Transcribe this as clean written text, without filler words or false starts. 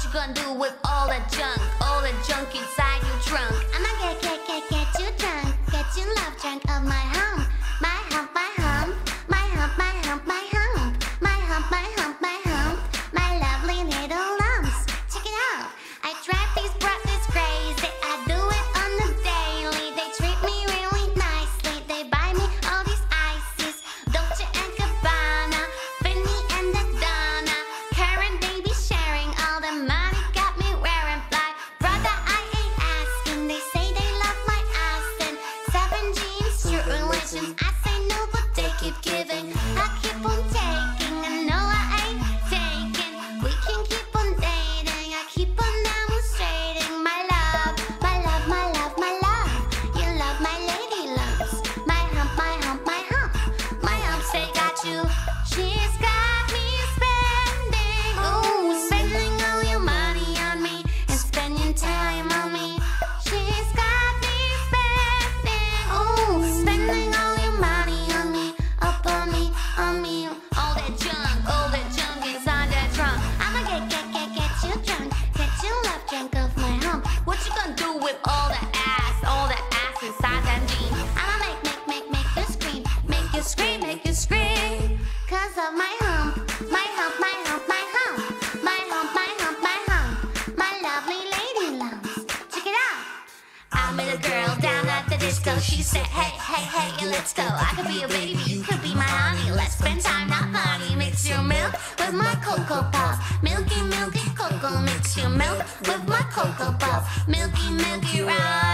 you gonna do with all that junk inside your trunk? I'ma get you drunk, get you love drunk of my hump, my hump, my hump, my hump, my hump, my hump, my hump, my hump, my hump, my lovely little lumps. Check it out. I drive these brothers crazy. I do it on the daily. They treat me really nicely. They buy me all these ices, Dolce and Gabbana, Finny and the Donna, Karen, baby sharing all the money. Got me wearing black. Brother, I ain't asking. They say they love my ass and 7 G's, true religion. I say no, but they keep giving. I keep on taking. I know I ain't taking. We can keep on dating. I keep on demonstrating my love, my love, my love, my love. You love my lady lumps. My hump, my hump, my hump. My humps, they got you. She's got me spending. Ooh, spending all your money on me and spending time on me. She's got me spending. Ooh, spending all your money on me, up on me, on me. All that junk inside that trunk. I'ma get you drunk, get you love drunk of my hump. What you gonna do with all that ass inside that jean? I'ma make you scream, make you scream, make you scream. 'Cause of my hump, my hump, my hump, my hump, my hump, my hump, my hump, my lovely lady lumps. Check it out. I met a girl down at the disco. She said, hey, hey, hey, yeah, let's go. I could be your baby, you could be my honey. Let's spend time, not money. Mix your milk with my Cocoa Puff. Milky, milky cocoa. Mix your milk with my Cocoa Puff. Milky, milky rice.